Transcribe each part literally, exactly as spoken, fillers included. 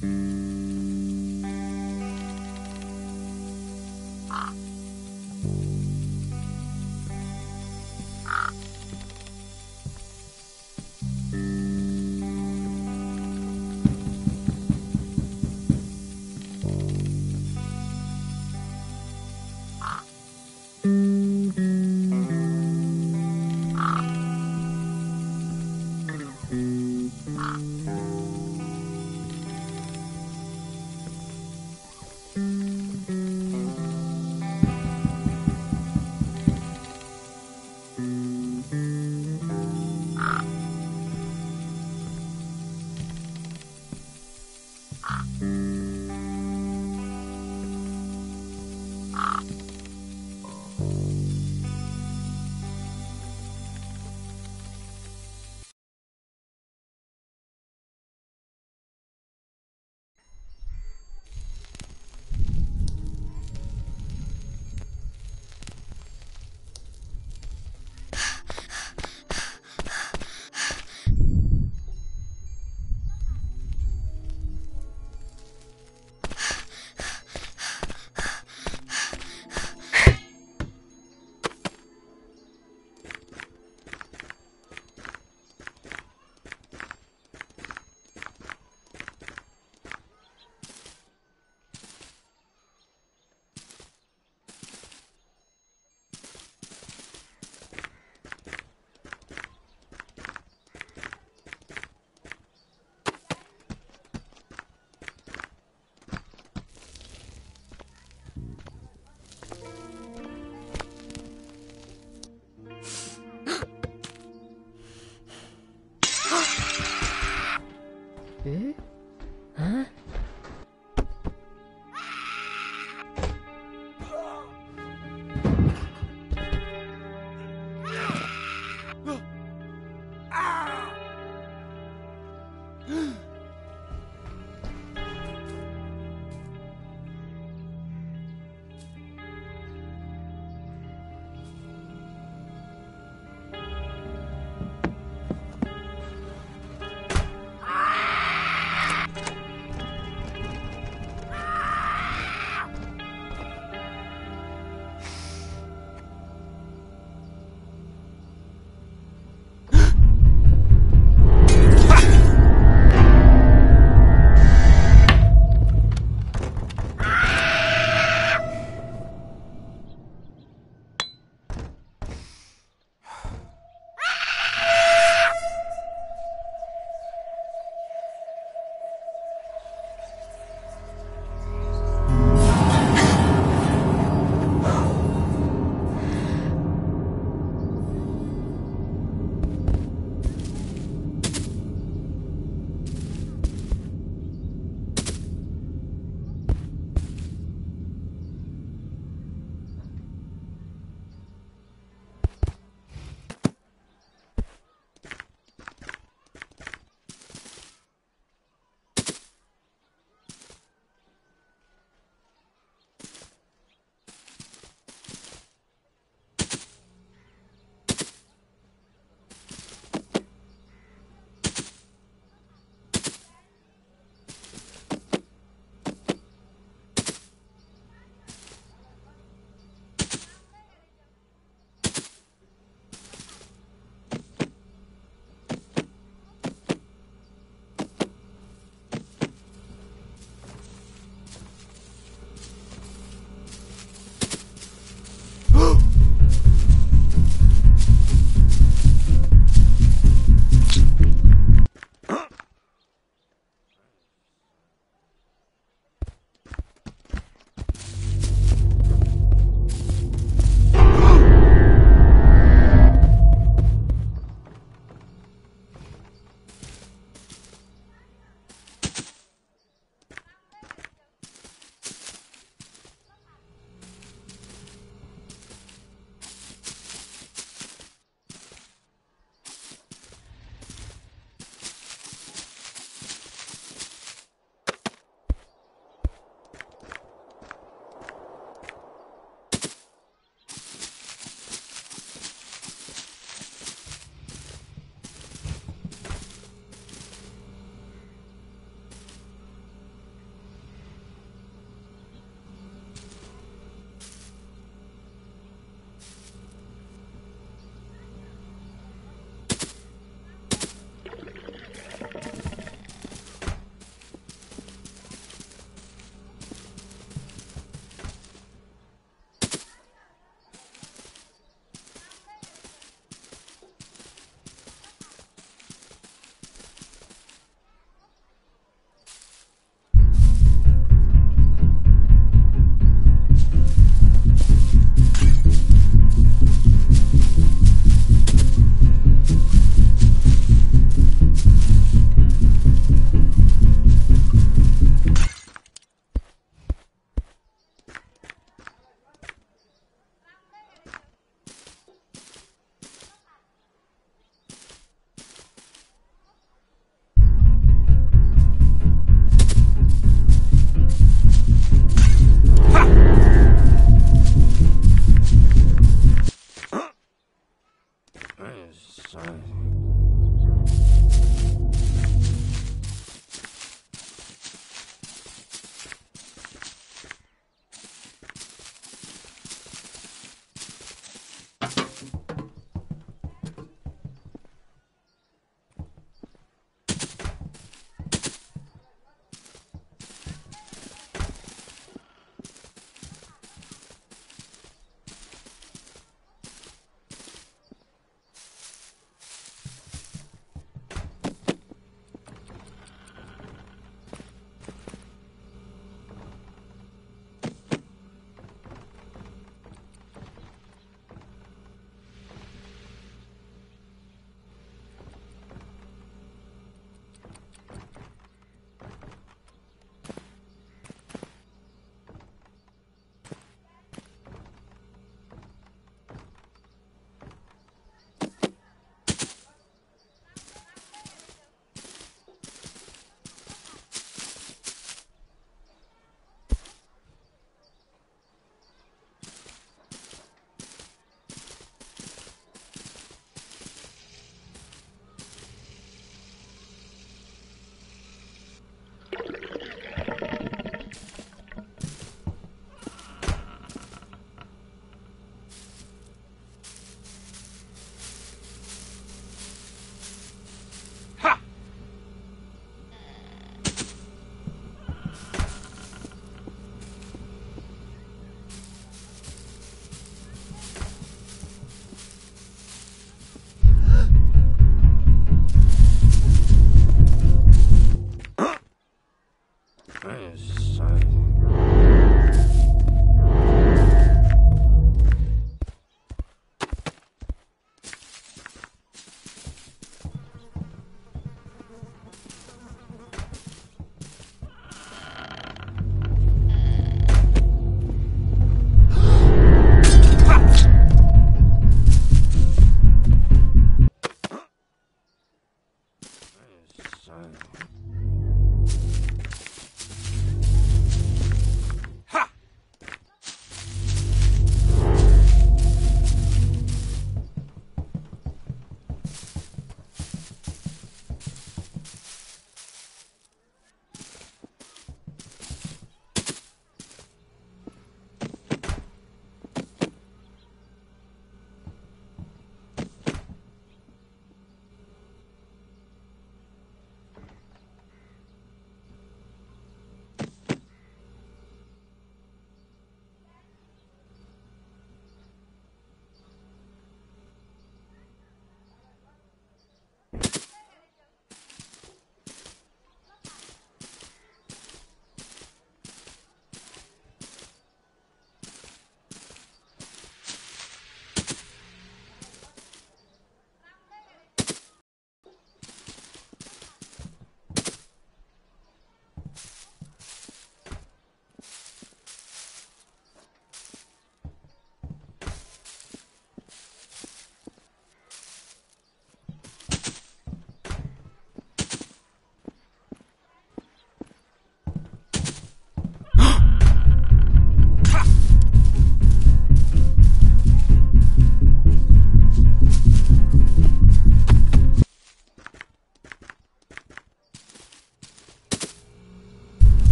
え？あ？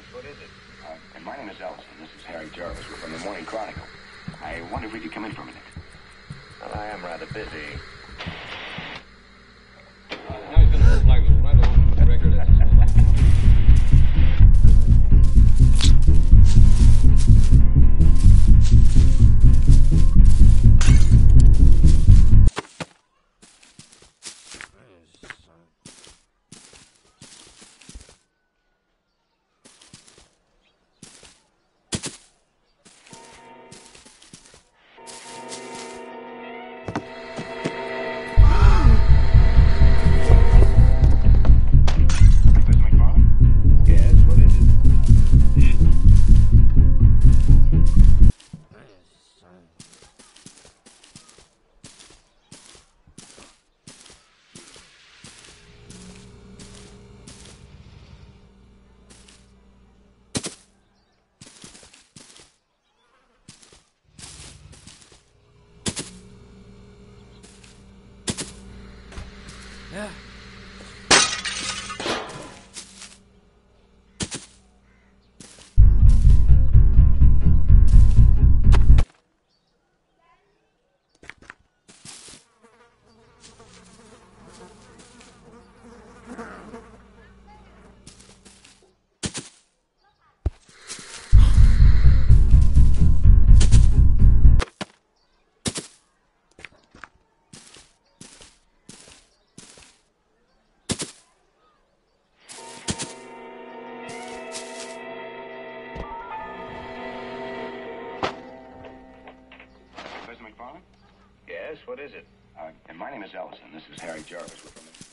what is it? Uh, and my name is Ellison. This is Harry Jarvis. We're from the Morning Chronicle. I wonder if we could come in for a minute. Well, I am rather busy. Now he's going to flag right along with the record as his life. Yeah. Yes, what is it? Uh, and my name is Ellison. This is Harry Jarvis. We're from the...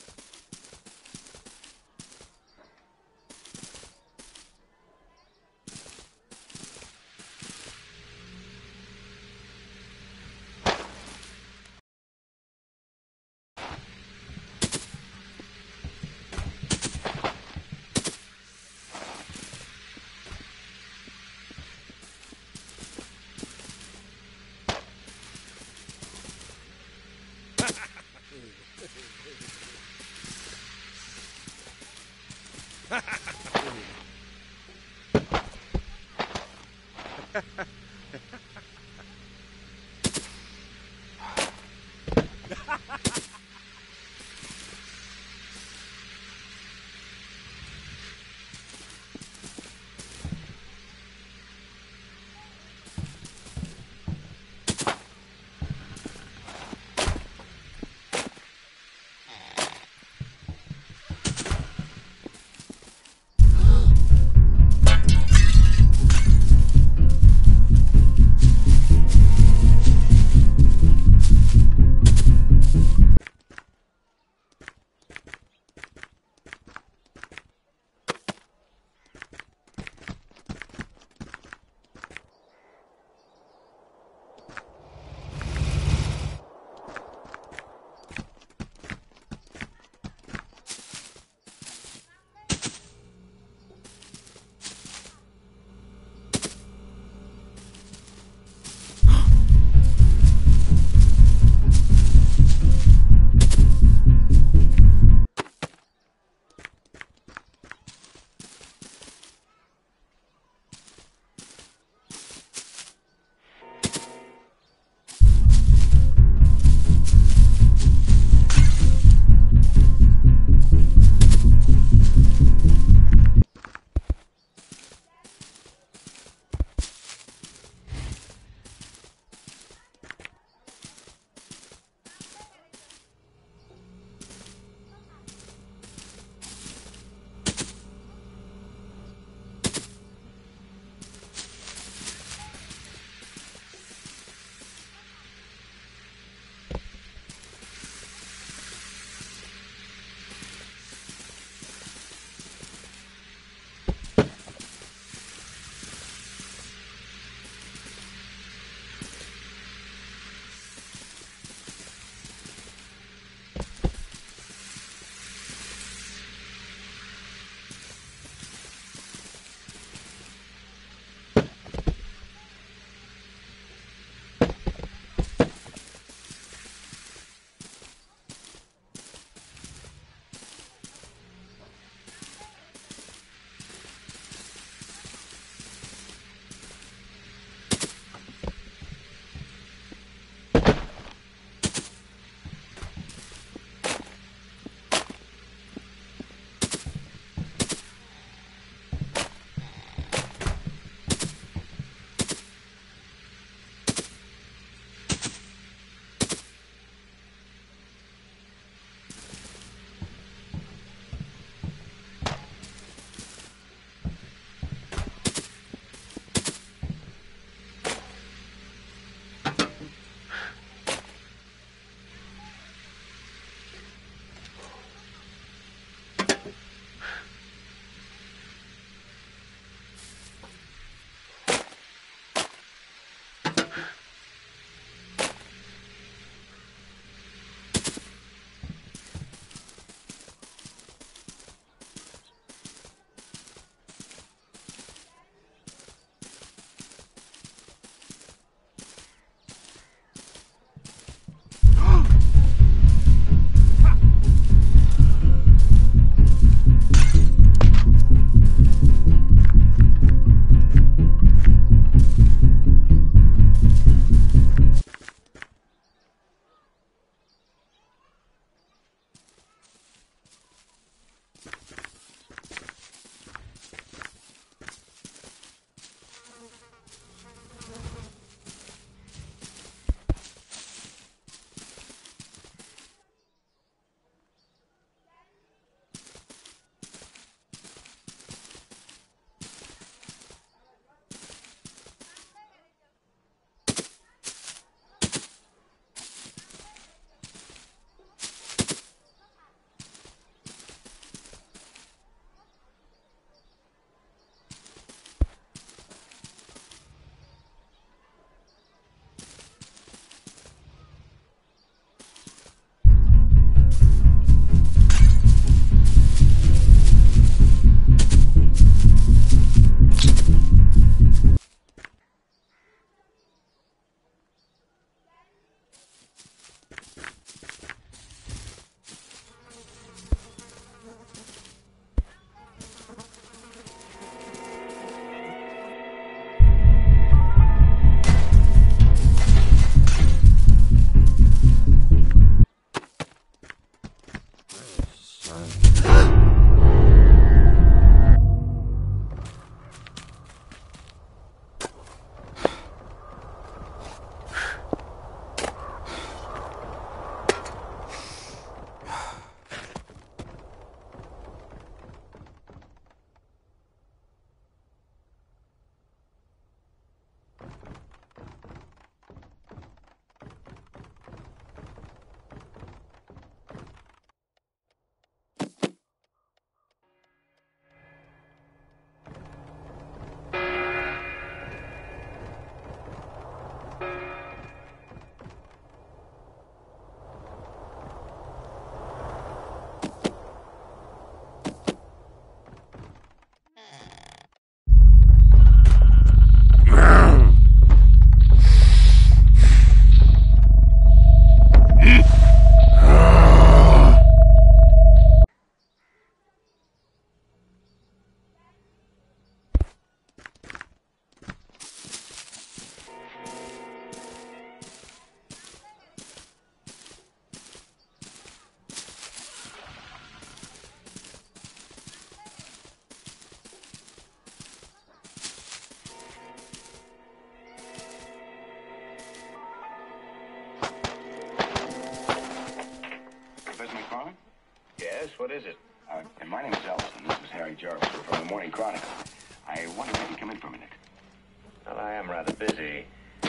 what is it? Uh, and my name is Ellison. This is Harry Jarvis. We're from the Morning Chronicle. I wonder if you could come in for a minute. Well, I am rather busy. Uh,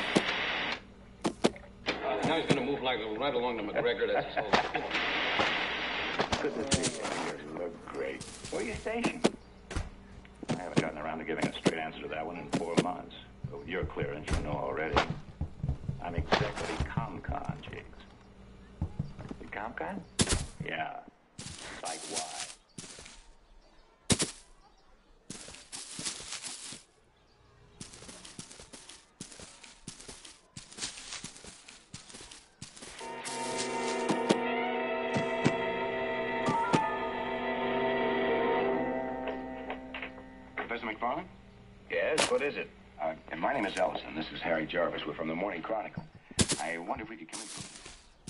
now he's going to move like right along to McGregor. That's his whole. Good to see you. You look great. Where are you stationed? I haven't gotten around to giving a straight answer to that one in four months. But with your clearance, you know already. I'm executive ComCon, Jigs. The ComCon? Yeah. Site-wide. Professor McFarland? Yes, what is it? Uh, and my name is Ellison. This is Harry Jarvis. We're from the Morning Chronicle. I wonder if we could come in for a minute.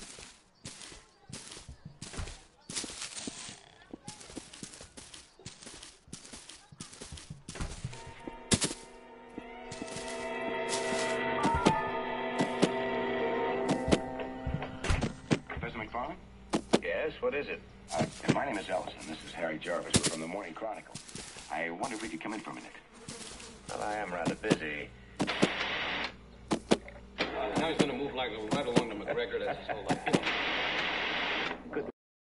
Professor McFarland? Yes, what is it? Uh, and my name is Ellison. This is Harry Jarvis. We're from the Morning Chronicle. I wonder if we could come in for a minute. Well, I am rather busy. Uh, now he's going to move like right along to McGregor. That's his whole life. Good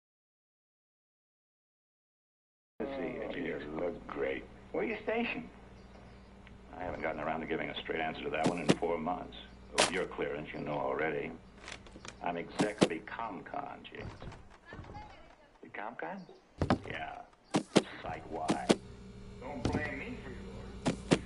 to see you. You look great. Where are you stationed? I haven't gotten around to giving a straight answer to that one in four months. But with your clearance, you know already. I'm executive ComCon, Jigs. The ComCon? Yeah. Site-wide. Don't blame me for yours.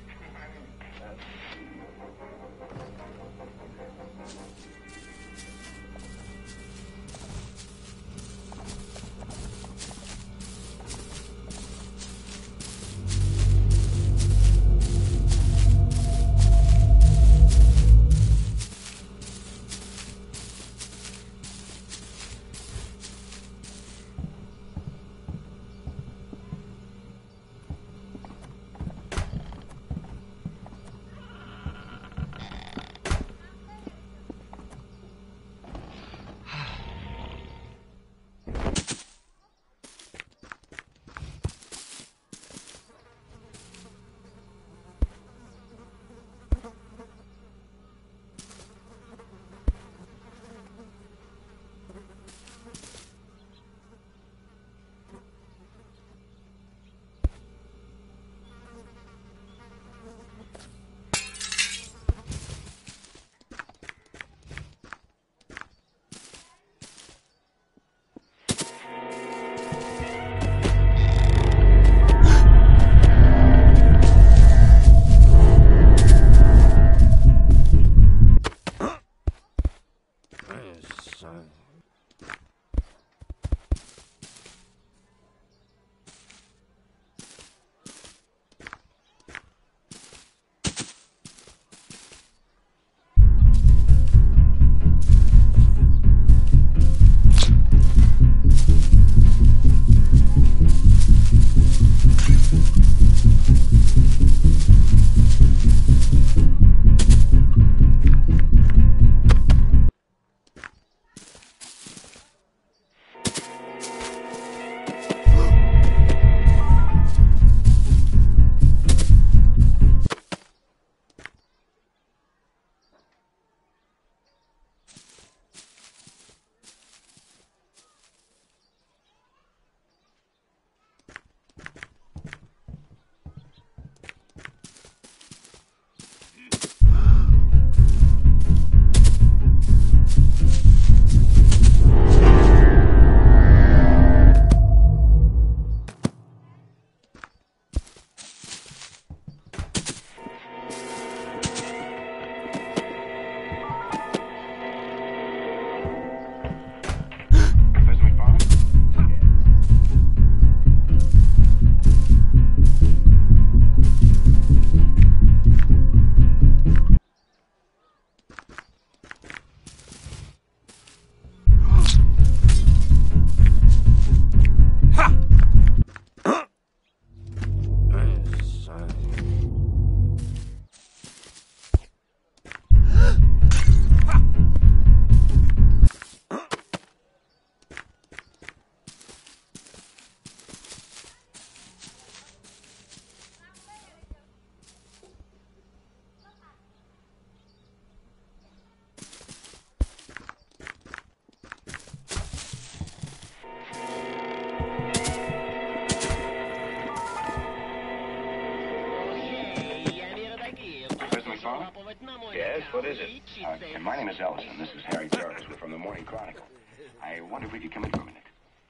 McFarland? Yes, what is it? Uh, and my name is Ellison. This is Harry Jarvis. We're from the Morning Chronicle. I wonder if we could come in for a minute.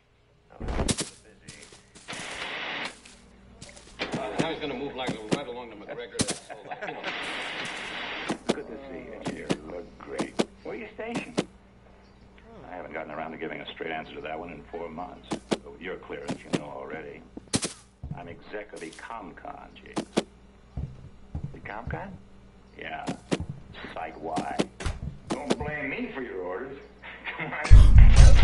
Uh, now he's going to move like right along to McGregor. That's all that, you know. Good to see you, dear. You look great. Where are you stationed? I haven't gotten around to giving a straight answer to that one in four months. But with your clearance, you know already. I'm exec of the ComCon, Jigs. The ComCon? Yeah. Site-Y. Don't blame me for your orders. Come on.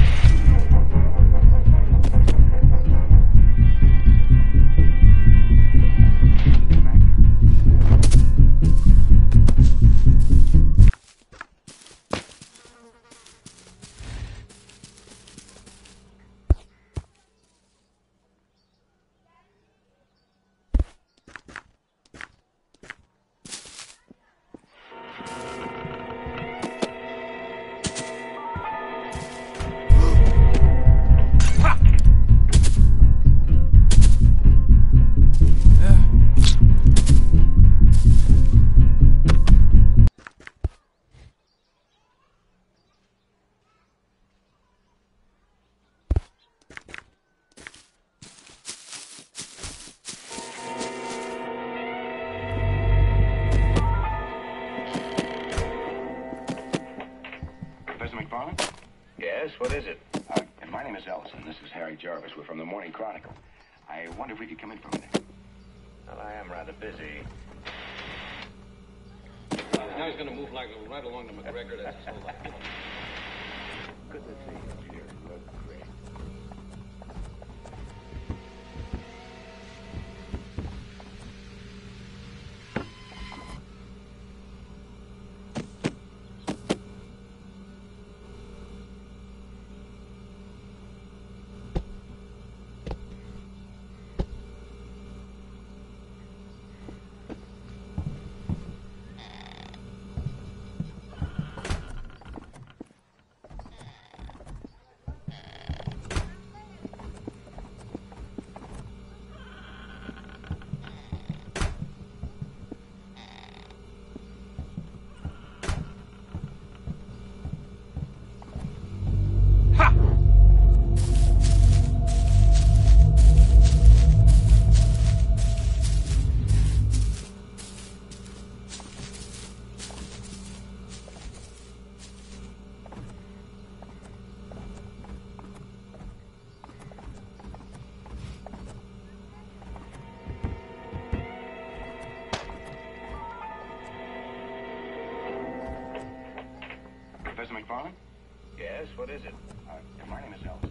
McFarland? Yes, what is it? Uh, and my name is Ellison. This is Harry Jarvis. We're from the Morning Chronicle. I wonder if we could come in for a minute. Well, I am rather busy. Uh, now he's going to move like right along to McGregor. That's all that, you know. Good to see you, dear. You look great. Professor McFarland? Yes, what is it? Uh, my name is Ellison.